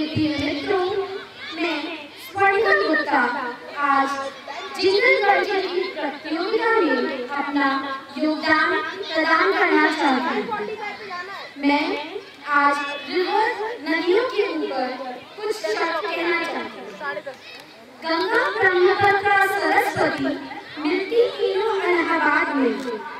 प्रिय मित्रों, मैं स्वर्णिका गुप्ता आज जिंगल वर्जन की प्रतियोगिता में अपना योगदान प्रदान करना चाहती हूँ। मैं आज रिवर नदियों के ऊपर कुछ शब्द कहना चाहती हूँ। गंगा ब्रह्मपुत्र सरस्वती मिलती तीनों इलाहाबाद में।